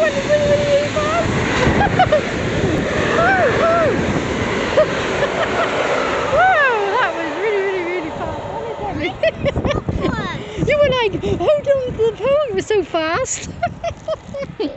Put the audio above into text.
it's really, really, really fast. Woo, woo. Wow, that was really, really, really fast, wasn't it? You were like, hold on to the pole, it was so fast.